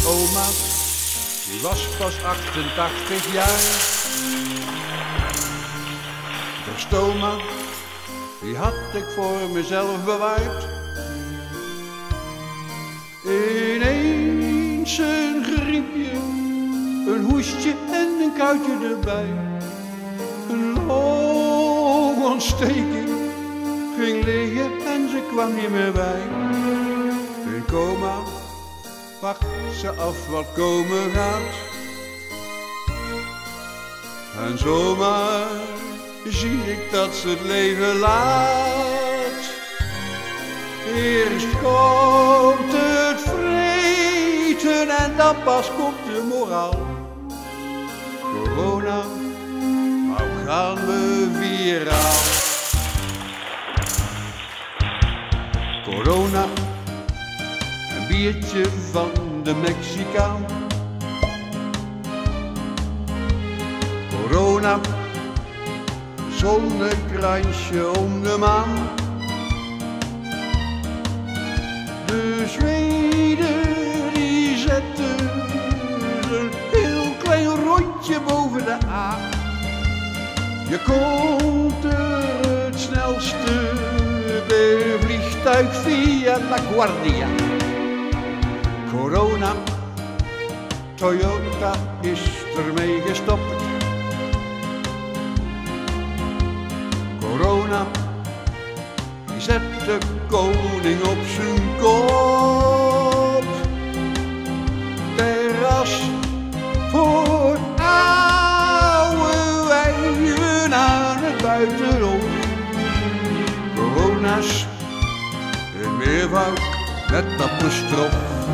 Oma, die was pas 88 jaar. De stoma, die had ik voor mezelf bewaard. Ineens een griepje, een hoestje en een kuitje erbij. Een longontsteking ging liggen en ze kwam niet meer bij. In coma, wacht ze af wat komen gaat. En zomaar zie ik dat ze het leven laat. Eerst komt het vreten en dan pas komt de moraal. Corona, nou gaan we viraal. Corona, een biertje van de Mexicaan. Corona, zonnekransje om de maan. De Zweden die zetten een heel klein rondje boven de A. Je komt er het snelste per vliegtuig via LaGuardia. Corona, Toyota is ermee gestopt. Corona, die zet de koning op zijn kop. Terras voor oude wijven aan het buitenhof. Corona's in meervoud met apostrof.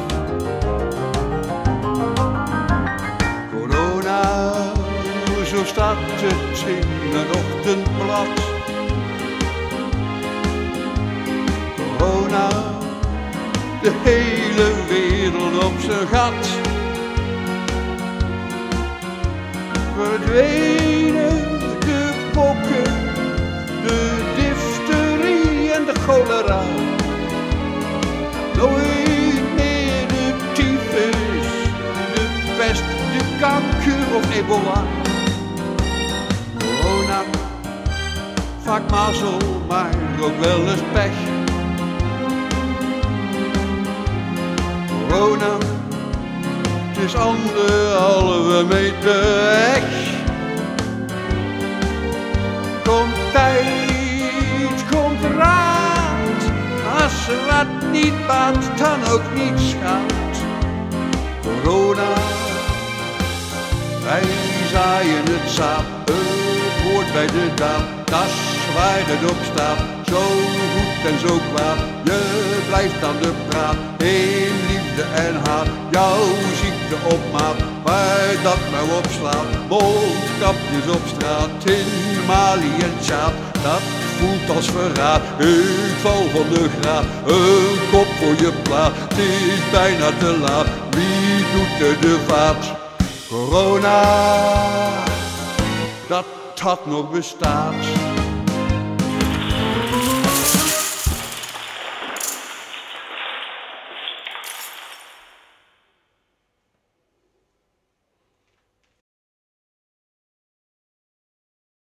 Corona, zo staat het in een ochtendblad. Corona, de hele wereld op zijn gat. Verdwenen de pokken, de difterie en de cholera. Nooit meer de tyfus, de pest, de kanker of ebola. Corona, vaak mazzel, maar ook wel eens pech. Corona, het is 1,5 meter weg. Komt tijd, komt raad, als wat niet baat, dan ook niet schaadt. Corona, wij zaaien het zaad, het hoort bij de daad, das waar het op staat. Zo goed en zo kwaad, je blijft aan de praat, in liefde en haat, jouw ziekte op maat, waar dat nou op slaat. Mondkapjes op straat, in Mali en Tjaat, dat voelt als verraad. Ik val van de graad, een kop voor je plaat, het is bijna te laat, wie doet er de vaat? Corona, dat had nog bestaat.